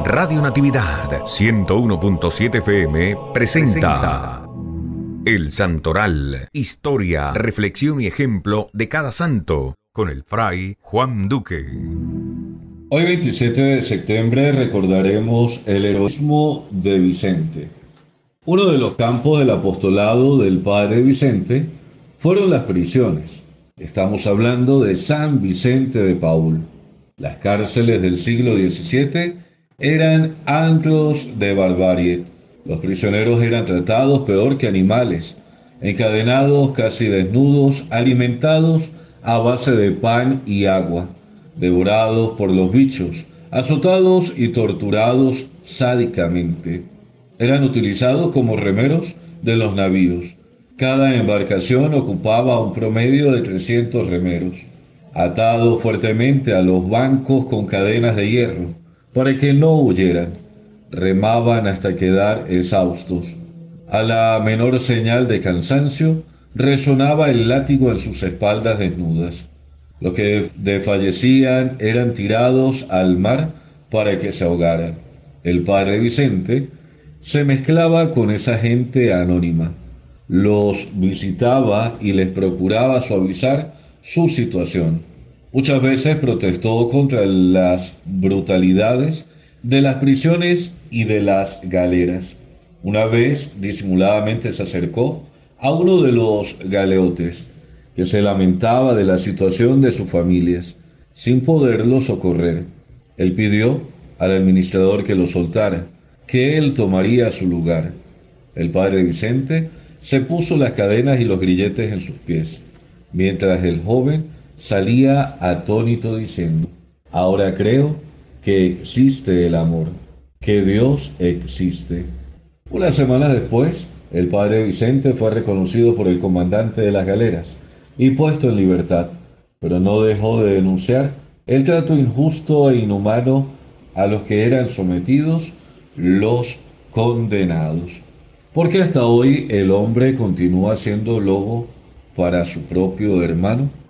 Radio Natividad 101.7 FM presenta El Santoral, historia, reflexión y ejemplo de cada santo, con el Fray Juan Duque. Hoy 27 de septiembre recordaremos el heroísmo de Vicente. Uno de los campos del apostolado del Padre Vicente fueron las prisiones. Estamos hablando de San Vicente de Paúl. Las cárceles del siglo XVII eran antros de barbarie. Los prisioneros eran tratados peor que animales, encadenados casi desnudos, alimentados a base de pan y agua, devorados por los bichos, azotados y torturados sádicamente. Eran utilizados como remeros de los navíos. Cada embarcación ocupaba un promedio de 300 remeros, atados fuertemente a los bancos con cadenas de hierro, para que no huyeran. Remaban hasta quedar exhaustos. A la menor señal de cansancio, resonaba el látigo en sus espaldas desnudas. Los que desfallecían eran tirados al mar para que se ahogaran. El Padre Vicente se mezclaba con esa gente anónima. Los visitaba y les procuraba suavizar su situación. Muchas veces protestó contra las brutalidades de las prisiones y de las galeras. Una vez disimuladamente se acercó a uno de los galeotes, que se lamentaba de la situación de sus familias, sin poderlo socorrer. Él pidió al administrador que lo soltara, que él tomaría su lugar. El Padre Vicente se puso las cadenas y los grilletes en sus pies, mientras el joven salía atónito diciendo: ahora creo que existe el amor, que Dios existe. Unas semanas después, el Padre Vicente fue reconocido por el comandante de las galeras y puesto en libertad, pero no dejó de denunciar el trato injusto e inhumano a los que eran sometidos los condenados. Porque hasta hoy el hombre continúa siendo lobo para su propio hermano.